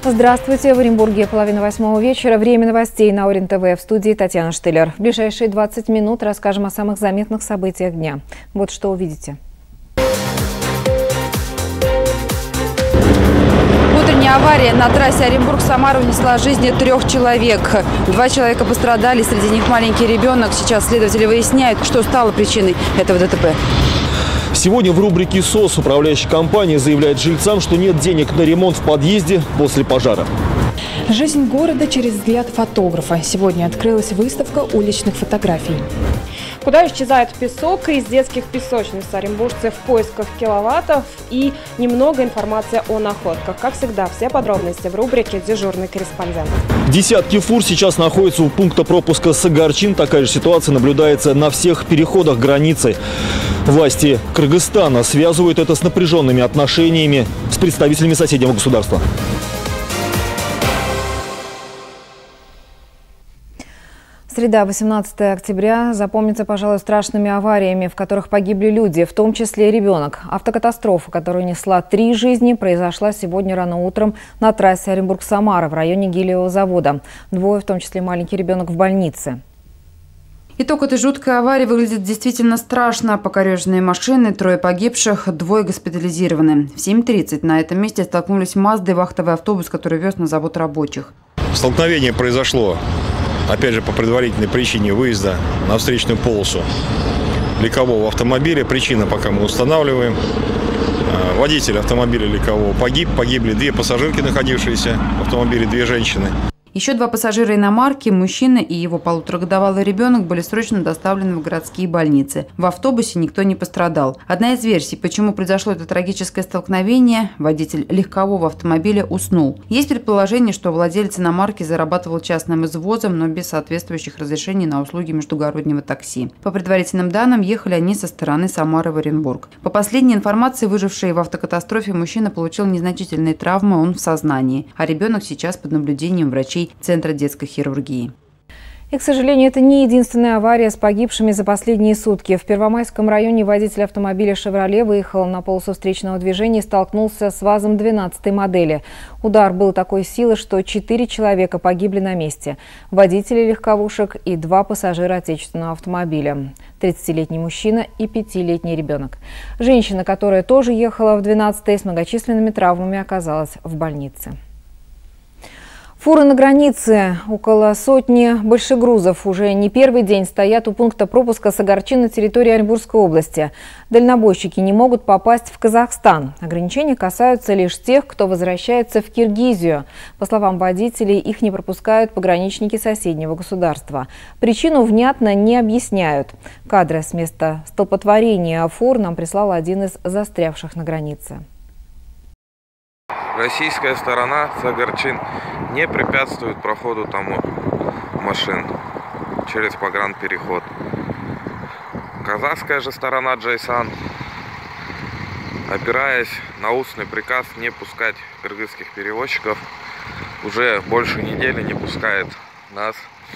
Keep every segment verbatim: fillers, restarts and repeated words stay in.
Здравствуйте. В Оренбурге половина восьмого вечера. Время новостей на Орен ТВ. В студии Татьяна Штылер. В ближайшие двадцать минут расскажем о самых заметных событиях дня. Вот что увидите. Утренняя авария на трассе Оренбург-Самара унесла жизни трех человек. Два человека пострадали, среди них маленький ребенок. Сейчас следователи выясняют, что стало причиной этого ДТП. Сегодня в рубрике СОС управляющая компания заявляет жильцам, что нет денег на ремонт в подъезде после пожара. Жизнь города через взгляд фотографа. Сегодня открылась выставка уличных фотографий. Куда исчезает песок из детских песочниц? Оренбуржцы в поисках киловаттов и немного информации о находках. Как всегда, все подробности в рубрике «Дежурный корреспондент». Десятки фур сейчас находятся у пункта пропуска Сагарчин. Такая же ситуация наблюдается на всех переходах границы. Власти Кыргызстана связывают это с напряженными отношениями с представителями соседнего государства. Среда, восемнадцатое октября, запомнится, пожалуй, страшными авариями, в которых погибли люди, в том числе и ребенок. Автокатастрофа, которая унесла три жизни, произошла сегодня рано утром на трассе Оренбург-Самара в районе Гелиевого завода. Двое, в том числе маленький ребенок, в больнице. Итог этой жуткой аварии выглядит действительно страшно. Покореженные машины, трое погибших, двое госпитализированы. В семь тридцать на этом месте столкнулись Мазда и вахтовый автобус, который вез на завод рабочих. Столкновение произошло, опять же, по предварительной причине выезда на встречную полосу легкового автомобиля. Причина пока мы устанавливаем. Водитель автомобиля легкового погиб. Погибли две пассажирки, находившиеся в автомобиле, две женщины. Еще два пассажира иномарки, мужчина и его полуторагодовалый ребенок, были срочно доставлены в городские больницы. В автобусе никто не пострадал. Одна из версий, почему произошло это трагическое столкновение – водитель легкового автомобиля уснул. Есть предположение, что владелец иномарки зарабатывал частным извозом, но без соответствующих разрешений на услуги междугороднего такси. По предварительным данным, ехали они со стороны Самары в Оренбург. По последней информации, выживший в автокатастрофе мужчина получил незначительные травмы, он в сознании, а ребенок сейчас под наблюдением врачей Центра детской хирургии. И, к сожалению, это не единственная авария с погибшими за последние сутки. В Первомайском районе водитель автомобиля «Шевроле» выехал на полосу встречного движения и столкнулся с ВАЗом двенадцатой модели. Удар был такой силы, что четыре человека погибли на месте. Водители легковушек и два пассажира отечественного автомобиля. тридцатилетний мужчина и пятилетний ребенок. Женщина, которая тоже ехала в двенадцатой, с многочисленными травмами оказалась в больнице. Фуры на границе. Около сотни большегрузов уже не первый день стоят у пункта пропуска Сагарчин на территории Оренбургской области. Дальнобойщики не могут попасть в Казахстан. Ограничения касаются лишь тех, кто возвращается в Киргизию. По словам водителей, их не пропускают пограничники соседнего государства. Причину внятно не объясняют. Кадры с места столпотворения фур нам прислал один из застрявших на границе. Российская сторона, Сагарчин, не препятствует проходу тому машин через погранпереход. Казахская же сторона, Джейсан, опираясь на устный приказ не пускать кыргызских перевозчиков, уже больше недели не пускает нас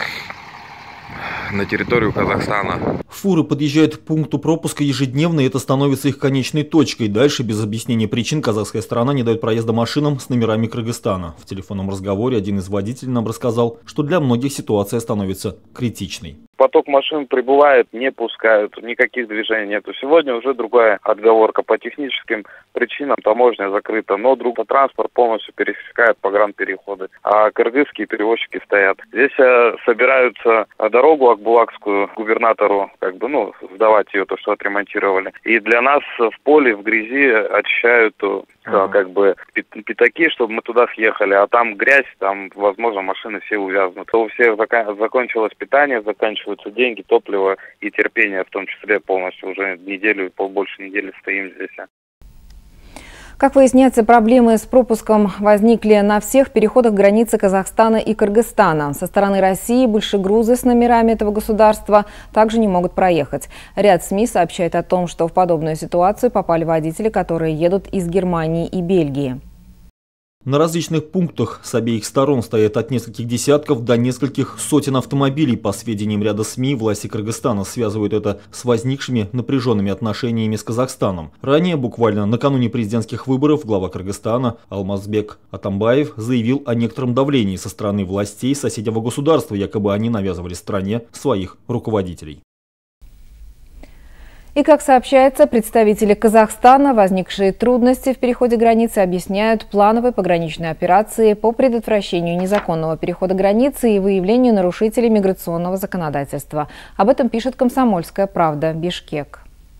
на территорию Казахстана. Фуры подъезжают к пункту пропуска ежедневно, и это становится их конечной точкой. Дальше, без объяснения причин, казахская сторона не дает проезда машинам с номерами Кыргызстана. В телефонном разговоре один из водителей нам рассказал, что для многих ситуация становится критичной. Поток машин прибывает, не пускают, никаких движений нету. Сегодня уже другая отговорка. По техническим причинам таможня закрыта, но другой транспорт полностью пересекает погранпереходы, а кыргызские перевозчики стоят. Здесь э, собираются дорогу Акбулакскую губернатору, как бы, ну, сдавать ее, то, что отремонтировали. И для нас в поле, в грязи очищают Uh-huh. как бы пятаки, чтобы мы туда съехали, а там грязь, там, возможно, машины все увязнут. У всех зак- закончилось питание, заканчиваются деньги, топливо и терпение, в том числе полностью. Уже неделю, больше недели стоим здесь. Как выясняется, проблемы с пропуском возникли на всех переходах границы Казахстана и Кыргызстана. Со стороны России большегрузы с номерами этого государства также не могут проехать. Ряд СМИ сообщает о том, что в подобную ситуацию попали водители, которые едут из Германии и Бельгии. На различных пунктах с обеих сторон стоят от нескольких десятков до нескольких сотен автомобилей. По сведениям ряда СМИ, власти Кыргызстана связывают это с возникшими напряженными отношениями с Казахстаном. Ранее, буквально накануне президентских выборов, глава Кыргызстана Алмазбек Атамбаев заявил о некотором давлении со стороны властей соседнего государства, якобы они навязывали стране своих руководителей. И, как сообщается, представители Казахстана возникшие трудности в переходе границы объясняют плановой пограничной операции по предотвращению незаконного перехода границы и выявлению нарушителей миграционного законодательства. Об этом пишет «Комсомольская правда», Бишкек.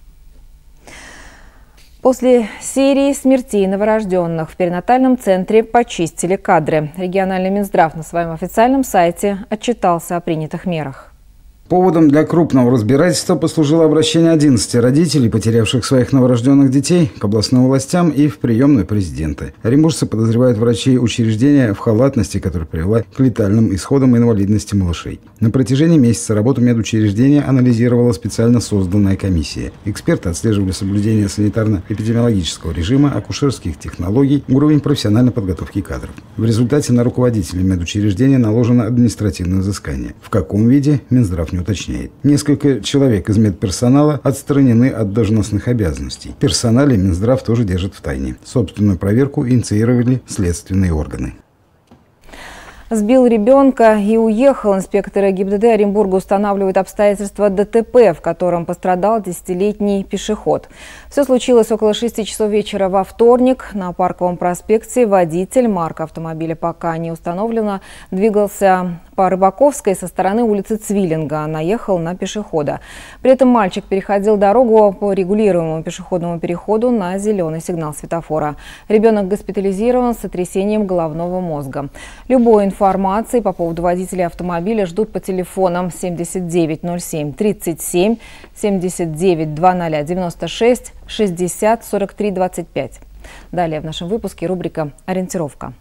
После серии смертей новорожденных в перинатальном центре почистили кадры. Региональный Минздрав на своем официальном сайте отчитался о принятых мерах. Поводом для крупного разбирательства послужило обращение одиннадцати родителей, потерявших своих новорожденных детей, к областным властям и в приемную президента. Оренбуржцы подозревают врачей учреждения в халатности, которая привела к летальным исходам инвалидности малышей. На протяжении месяца работу медучреждения анализировала специально созданная комиссия. Эксперты отслеживали соблюдение санитарно-эпидемиологического режима, акушерских технологий, уровень профессиональной подготовки кадров. В результате на руководителей медучреждения наложено административное взыскание. В каком виде – Минздрав не уточняет. Несколько человек из медперсонала отстранены от должностных обязанностей. В персонале Минздрав тоже держит в тайне. Собственную проверку инициировали следственные органы. Сбил ребенка и уехал. Инспекторы ГИБДД Оренбурга устанавливают обстоятельства ДТП, в котором пострадал десятилетний пешеход. Все случилось около шести часов вечера во вторник. На Парковом проспекте водитель, марка автомобиля пока не установлена, двигался по Рыбаковской со стороны улицы Цвиллинга, наехал на пешехода. При этом мальчик переходил дорогу по регулируемому пешеходному переходу на зеленый сигнал светофора. Ребенок госпитализирован с сотрясением головного мозга. Любой информации по поводу водителя автомобиля ждут по телефонам семьдесят девять ноль семь тридцать семь, семьдесят девять двадцать девяносто шесть, шестьдесят сорок три двадцать пять. Далее в нашем выпуске рубрика «Ориентировка».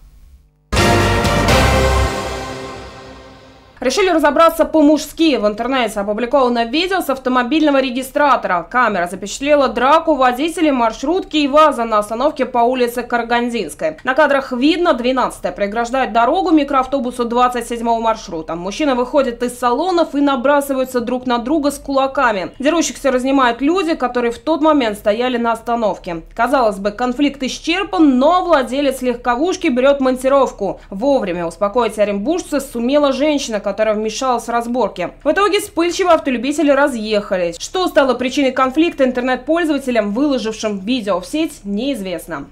Решили разобраться по-мужски. В интернете опубликовано видео с автомобильного регистратора. Камера запечатлела драку водителей маршрутки и ВАЗа на остановке по улице Карагандинской. На кадрах видно, двенадцатая преграждает дорогу микроавтобусу двадцать седьмого маршрута. Мужчины выходят из салонов и набрасываются друг на друга с кулаками. Дерущихся разнимают люди, которые в тот момент стояли на остановке. Казалось бы, конфликт исчерпан, но владелец легковушки берет монтировку. Вовремя успокоить оренбуржца сумела женщина, которая вмешалась в разборки. В итоге вспыльчивые автолюбители разъехались. Что стало причиной конфликта интернет-пользователям, выложившим видео в сеть, неизвестно.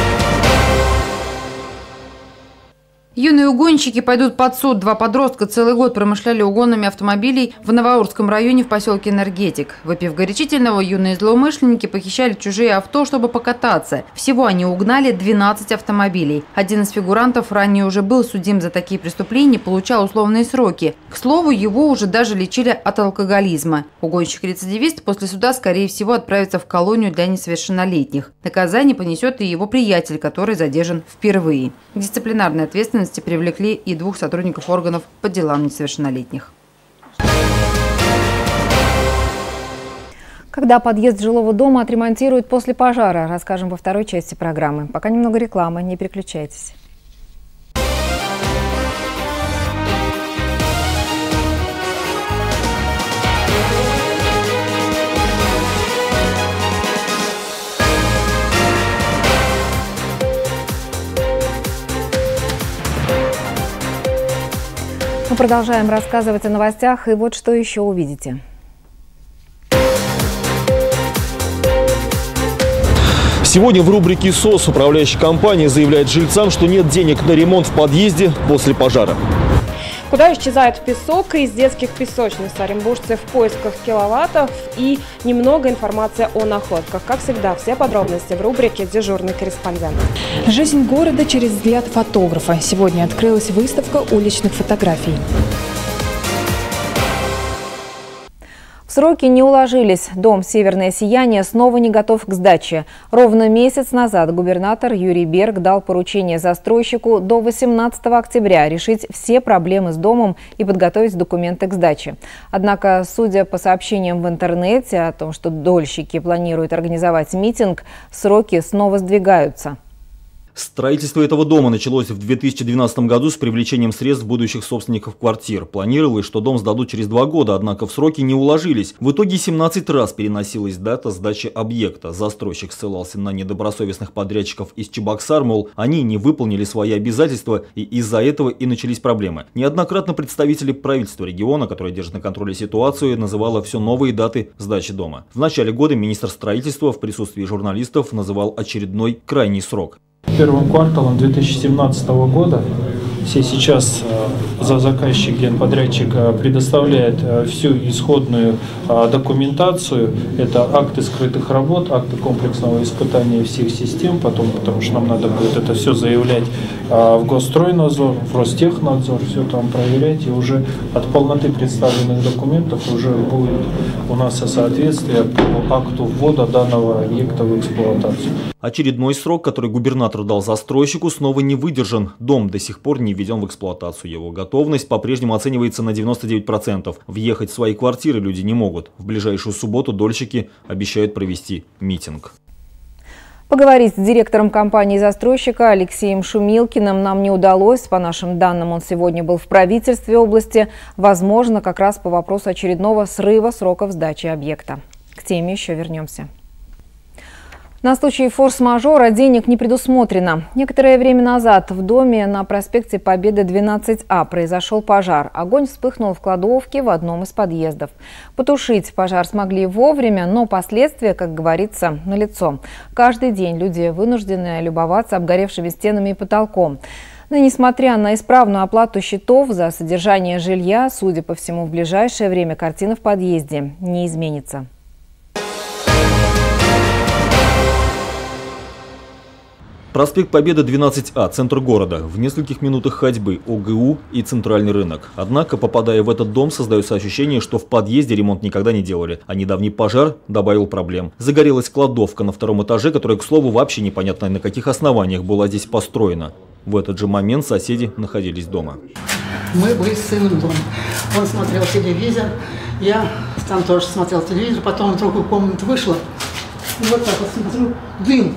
Юные угонщики пойдут под суд. Два подростка целый год промышляли угонами автомобилей в Новоурском районе в поселке Энергетик. Выпив горячительного, юные злоумышленники похищали чужие авто, чтобы покататься. Всего они угнали двенадцать автомобилей. Один из фигурантов ранее уже был судим за такие преступления, получал условные сроки. К слову, его уже даже лечили от алкоголизма. Угонщик-рецидивист после суда, скорее всего, отправится в колонию для несовершеннолетних. Наказание понесет и его приятель, который задержан впервые. К дисциплинарной ответственности привлекли и двух сотрудников органов по делам несовершеннолетних. Когда подъезд жилого дома отремонтируют после пожара, расскажем во второй части программы. Пока немного рекламы, не переключайтесь. Мы продолжаем рассказывать о новостях, и вот что еще увидите. Сегодня в рубрике СОС управляющая компания заявляет жильцам, что нет денег на ремонт в подъезде после пожара. Куда исчезает песок из детских песочниц? Оренбуржцы в поисках киловаттов и немного информации о находках. Как всегда, все подробности в рубрике «Дежурный корреспондент». Жизнь города через взгляд фотографа. Сегодня открылась выставка уличных фотографий. В сроки не уложились. Дом «Северное сияние» снова не готов к сдаче. Ровно месяц назад губернатор Юрий Берг дал поручение застройщику до восемнадцатого октября решить все проблемы с домом и подготовить документы к сдаче. Однако, судя по сообщениям в интернете о том, что дольщики планируют организовать митинг, сроки снова сдвигаются. Строительство этого дома началось в две тысячи двенадцатом году с привлечением средств будущих собственников квартир. Планировалось, что дом сдадут через два года, однако в сроки не уложились. В итоге семнадцать раз переносилась дата сдачи объекта. Застройщик ссылался на недобросовестных подрядчиков из Чебоксар, мол, они не выполнили свои обязательства, и из-за этого и начались проблемы. Неоднократно представители правительства региона, которое держит на контроле ситуацию, называло все новые даты сдачи дома. В начале года министр строительства в присутствии журналистов называл очередной крайний срок. Первым кварталом две тысячи семнадцатого года все сейчас за заказчик, генподрядчик предоставляет всю исходную документацию. Это акты скрытых работ, акты комплексного испытания всех систем, потом, потому что нам надо будет это все заявлять в Госстройнадзор, в Ростехнадзор, все там проверять, и уже от полноты представленных документов уже будет у нас соответствие по акту ввода данного объекта в эксплуатацию. Очередной срок, который губернатор дал застройщику, снова не выдержан. Дом до сих пор не введен в эксплуатацию. Его готовность по-прежнему оценивается на девяносто девять процентов. Въехать в свои квартиры люди не могут. В ближайшую субботу дольщики обещают провести митинг. Поговорить с директором компании-застройщика Алексеем Шумилкиным нам не удалось. По нашим данным, он сегодня был в правительстве области. Возможно, как раз по вопросу очередного срыва сроков сдачи объекта. К теме еще вернемся. На случай форс-мажора денег не предусмотрено. Некоторое время назад в доме на проспекте Победы двенадцать А произошел пожар. Огонь вспыхнул в кладовке в одном из подъездов. Потушить пожар смогли вовремя, но последствия, как говорится, налицо. Каждый день люди вынуждены любоваться обгоревшими стенами и потолком. Но несмотря на исправную оплату счетов за содержание жилья, судя по всему, в ближайшее время картина в подъезде не изменится. Проспект Победы двенадцать А, центр города. В нескольких минутах ходьбы О Г У и центральный рынок. Однако, попадая в этот дом, создается ощущение, что в подъезде ремонт никогда не делали. А недавний пожар добавил проблем. Загорелась кладовка на втором этаже, которая, к слову, вообще непонятно на каких основаниях была здесь построена. В этот же момент соседи находились дома. Мы были с сыном дома. Он смотрел телевизор, я там тоже смотрел телевизор, потом в другую комнату вышла. И вот так вот смотрю, дым.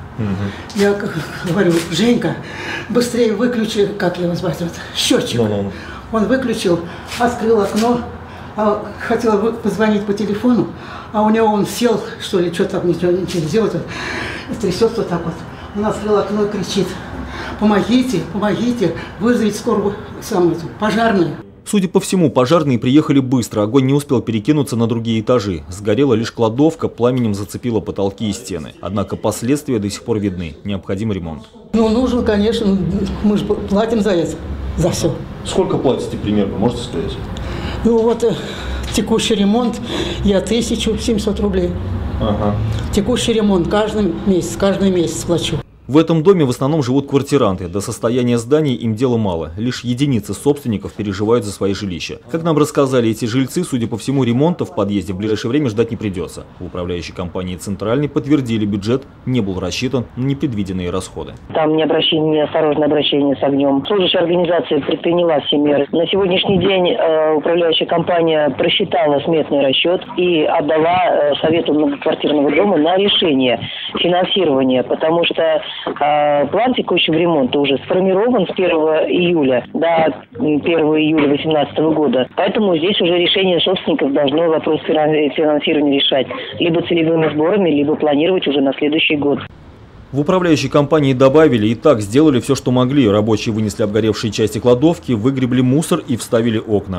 Угу. Я говорю: Женька, быстрее выключи, как его звать, вот, счетчик. No, no, no. Он выключил, открыл окно, а хотела позвонить по телефону, а у него он сел, что ли, что там, ничего не сделать, трясется вот так вот. Он открыл окно и кричит: помогите, помогите, вызовите скорую, самую, пожарную. Судя по всему, пожарные приехали быстро, огонь не успел перекинуться на другие этажи. Сгорела лишь кладовка, пламенем зацепила потолки и стены. Однако последствия до сих пор видны. Необходим ремонт. Ну, нужен, конечно, мы же платим за это, за все. Сколько платите примерно, можете сказать? Ну вот, текущий ремонт я тысячу семьсот рублей. Ага. Текущий ремонт каждый месяц, каждый месяц плачу. В этом доме в основном живут квартиранты. До состояния зданий им дела мало. Лишь единицы собственников переживают за свои жилища. Как нам рассказали эти жильцы, судя по всему, ремонта в подъезде в ближайшее время ждать не придется. В управляющей компании «Центральный» подтвердили, бюджет не был рассчитан на непредвиденные расходы. Там необращение, неосторожное обращение с огнем. Служащая организация предприняла все меры. На сегодняшний день э, управляющая компания просчитала сметный расчет и отдала э, Совету многоквартирного дома на решение финансирования, потому что план текущего ремонта уже сформирован с первого июля до первого июля две тысячи восемнадцатого года. Поэтому здесь уже решение собственников должно вопрос финансирования решать. Либо целевыми сборами, либо планировать уже на следующий год. В управляющей компании добавили: и так сделали все, что могли. Рабочие вынесли обгоревшие части кладовки, выгребли мусор и вставили окна.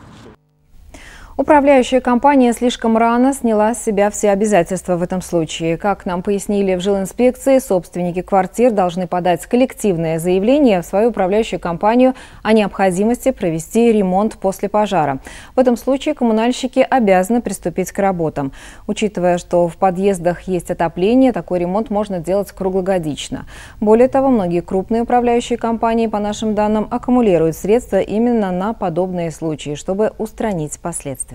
Управляющая компания слишком рано сняла с себя все обязательства в этом случае. Как нам пояснили в жилинспекции, собственники квартир должны подать коллективное заявление в свою управляющую компанию о необходимости провести ремонт после пожара. В этом случае коммунальщики обязаны приступить к работам. Учитывая, что в подъездах есть отопление, такой ремонт можно делать круглогодично. Более того, многие крупные управляющие компании, по нашим данным, аккумулируют средства именно на подобные случаи, чтобы устранить последствия.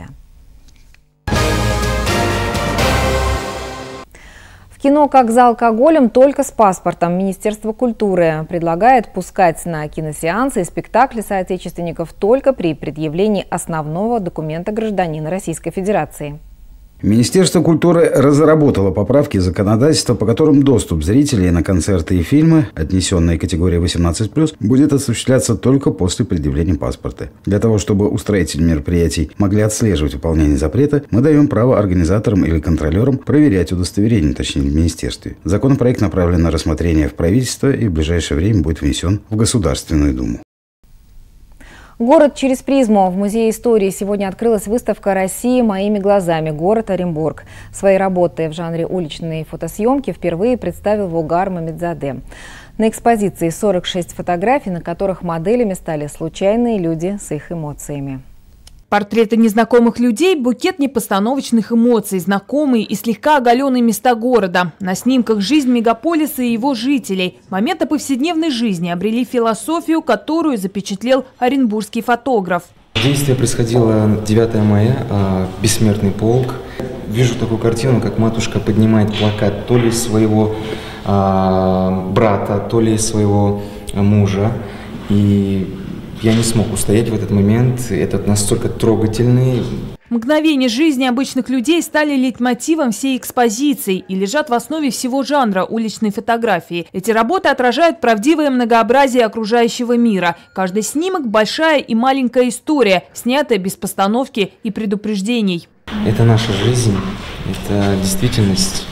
В кино «Как за алкоголем», только с паспортом. Министерство культуры предлагает пускать на киносеансы и спектакли соотечественников только при предъявлении основного документа гражданина Российской Федерации. Министерство культуры разработало поправки законодательства, по которым доступ зрителей на концерты и фильмы, отнесенные к категории восемнадцать плюс, будет осуществляться только после предъявления паспорта. Для того, чтобы устроители мероприятий могли отслеживать выполнение запрета, мы даем право организаторам или контролерам проверять удостоверение, точнее в министерстве. Законопроект направлен на рассмотрение в правительство и в ближайшее время будет внесен в Государственную Думу. Город через призму. В Музее истории сегодня открылась выставка «Россия моими глазами. Город Оренбург». Свои работы в жанре уличной фотосъемки впервые представил Вугар Мамедзаде. На экспозиции сорок шесть фотографий, на которых моделями стали случайные люди с их эмоциями. Портреты незнакомых людей – букет непостановочных эмоций, знакомые и слегка оголенные места города. На снимках жизнь мегаполиса и его жителей. Моменты повседневной жизни обрели философию, которую запечатлел оренбургский фотограф. Действие происходило девятого мая, бессмертный полк. Вижу такую картину, как матушка поднимает плакат то ли своего брата, то ли своего мужа. И я не смог устоять в этот момент, это настолько трогательный. Мгновения жизни обычных людей стали лейтмотивом всей экспозиции и лежат в основе всего жанра уличной фотографии. Эти работы отражают правдивое многообразие окружающего мира. Каждый снимок – большая и маленькая история, снятая без постановки и предупреждений. Это наша жизнь, это действительность.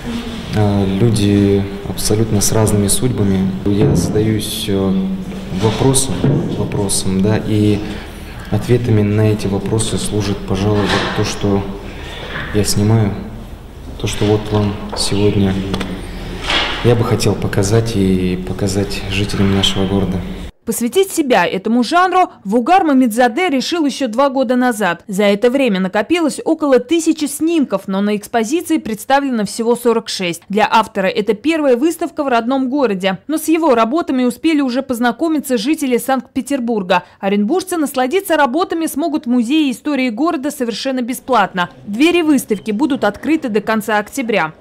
Люди абсолютно с разными судьбами. Я задаюсь вопросом, вопросом, да, и ответами на эти вопросы служит, пожалуй, вот то, что я снимаю, то, что вот вам сегодня я бы хотел показать и показать жителям нашего города. Посвятить себя этому жанру Вугар Мамедзаде решил еще два года назад. За это время накопилось около тысячи снимков, но на экспозиции представлено всего сорок шесть. Для автора это первая выставка в родном городе. Но с его работами успели уже познакомиться жители Санкт-Петербурга. Оренбуржцы насладиться работами смогут в Музее истории города совершенно бесплатно. Двери выставки будут открыты до конца октября.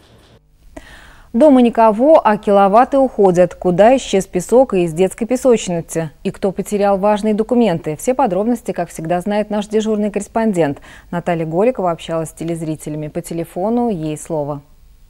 Дома никого, а киловатты уходят. Куда исчез песок из детской песочницы? И кто потерял важные документы? Все подробности, как всегда, знает наш дежурный корреспондент. Наталья Голикова общалась с телезрителями по телефону. Ей слово.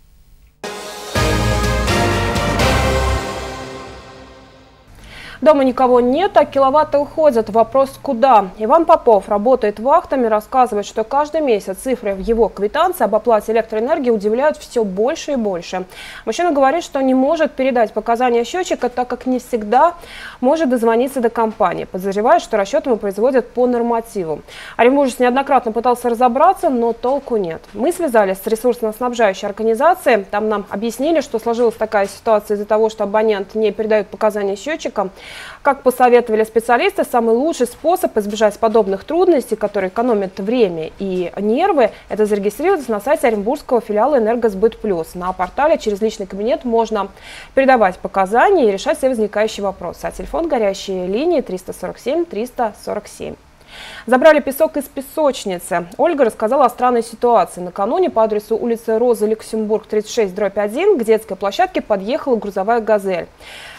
Дома никого нет, а киловатты уходят. Вопрос куда? Иван Попов работает вахтами, рассказывает, что каждый месяц цифры в его квитанции об оплате электроэнергии удивляют все больше и больше. Мужчина говорит, что не может передать показания счетчика, так как не всегда может дозвониться до компании. Подозревает, что расчет ему производят по нормативу. Оренбуржец неоднократно пытался разобраться, но толку нет. Мы связались с ресурсно-снабжающей организацией. Там нам объяснили, что сложилась такая ситуация из-за того, что абонент не передает показания счетчика. Как посоветовали специалисты, самый лучший способ избежать подобных трудностей, которые экономят время и нервы, это зарегистрироваться на сайте оренбургского филиала «Энергосбыт плюс». На портале через личный кабинет можно передавать показания и решать все возникающие вопросы. А телефон горячей линии триста сорок семь триста сорок семь. Забрали песок из песочницы. Ольга рассказала о странной ситуации. Накануне по адресу улицы Розы Люксембург, тридцать шесть дробь один, к детской площадке подъехала грузовая «Газель»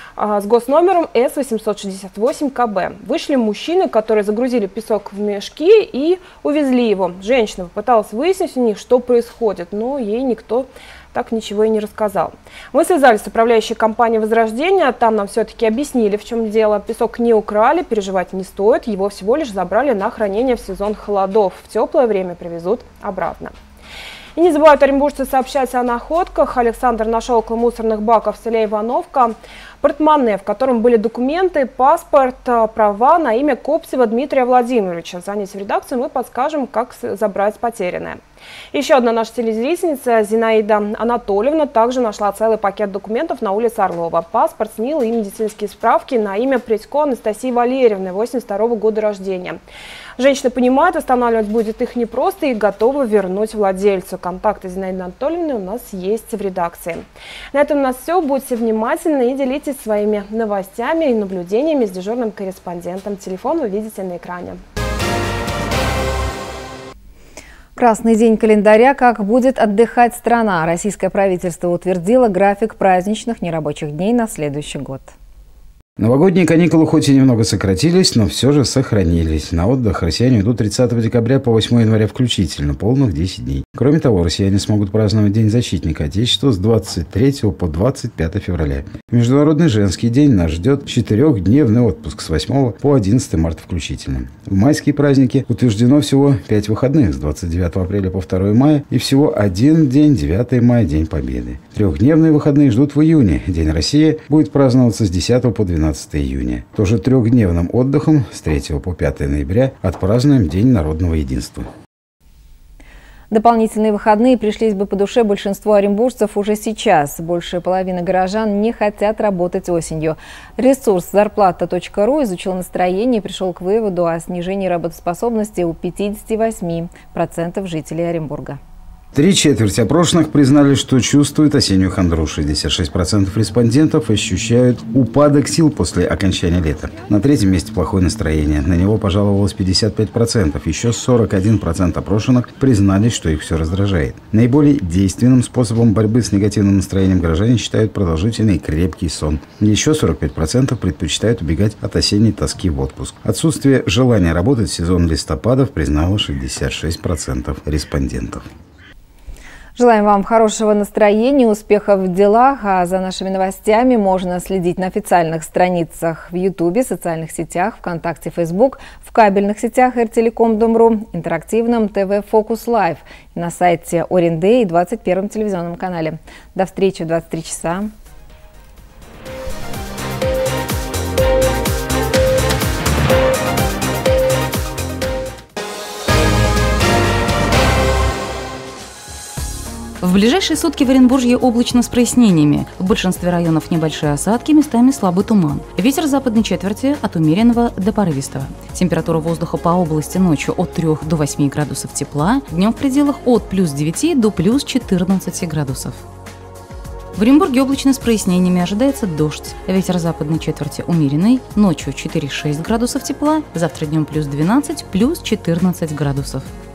с госномером С восемьсот шестьдесят восемь К Б. Вышли мужчины, которые загрузили песок в мешки и увезли его. Женщина попыталась выяснить у них, что происходит, но ей никто так ничего и не рассказал. Мы связались с управляющей компанией «Возрождение». Там нам все-таки объяснили, в чем дело. Песок не украли, переживать не стоит. Его всего лишь забрали на хранение в сезон холодов. В теплое время привезут обратно. И не забывают оренбуржцы сообщать о находках. Александр нашел около мусорных баков в селе Ивановка портмоне, в котором были документы, паспорт, права на имя Копцева Дмитрия Владимировича. Занять в редакцию мы подскажем, как забрать потерянное. Еще одна наша телезрительница Зинаида Анатольевна также нашла целый пакет документов на улице Орлова. Паспорт, СНИЛ и медицинские справки на имя Предько Анастасии Валерьевны, восемьдесят второго года рождения. Женщина понимает, останавливать будет их непросто и готова вернуть владельцу. Контакты Зинаиды Анатольевны у нас есть в редакции. На этом у нас все. Будьте внимательны и делитесь своими новостями и наблюдениями с дежурным корреспондентом. Телефон вы видите на экране. Красный день календаря. Как будет отдыхать страна? Российское правительство утвердило график праздничных нерабочих дней на следующий год. Новогодние каникулы хоть и немного сократились, но все же сохранились. На отдых россияне идут тридцатого декабря по восьмое января включительно, полных десять дней. Кроме того, россияне смогут праздновать День защитника Отечества с двадцать третьего по двадцать пятое февраля. Международный женский день нас ждет четырехдневный отпуск с восьмого по одиннадцатое марта включительно. В майские праздники утверждено всего пять выходных с двадцать девятого апреля по второе мая и всего один день, девятое мая, День Победы. Трехдневные выходные ждут в июне. День России будет праздноваться с десятого по двенадцатое июня. Тоже трехдневным отдыхом с третьего по пятое ноября отпразднуем День народного единства. Дополнительные выходные пришлись бы по душе большинству оренбуржцев уже сейчас. Больше половины горожан не хотят работать осенью. Ресурс зарплата точка ру изучил настроение и пришел к выводу о снижении работоспособности у пятидесяти восьми процентов жителей Оренбурга. Три четверти опрошенных признали, что чувствуют осеннюю хандру. шестьдесят шесть процентов респондентов ощущают упадок сил после окончания лета. На третьем месте плохое настроение. На него пожаловалось пятьдесят пять процентов. Еще сорок один процент опрошенных признались, что их все раздражает. Наиболее действенным способом борьбы с негативным настроением горожане считают продолжительный и крепкий сон. Еще сорок пять процентов предпочитают убегать от осенней тоски в отпуск. Отсутствие желания работать в сезон листопадов признало шестьдесят шесть процентов респондентов. Желаем вам хорошего настроения, успехов в делах, а за нашими новостями можно следить на официальных страницах в Ютубе, социальных сетях, ВКонтакте, Фейсбук, в кабельных сетях эр телеком дом точка ру, интерактивном ТВ Фокус Лайв и на сайте Оренде и двадцать первом телевизионном канале. До встречи в двадцать три часа. В ближайшие сутки в Оренбурге облачно с прояснениями. В большинстве районов небольшие осадки, местами слабый туман. Ветер западной четверти от умеренного до порывистого. Температура воздуха по области ночью от трёх до восьми градусов тепла, днем в пределах от плюс девяти до плюс четырнадцати градусов. В Оренбурге облачно с прояснениями, ожидается дождь. Ветер западной четверти умеренный, ночью четыре-шесть градусов тепла, завтра днем плюс двенадцать, плюс четырнадцать градусов.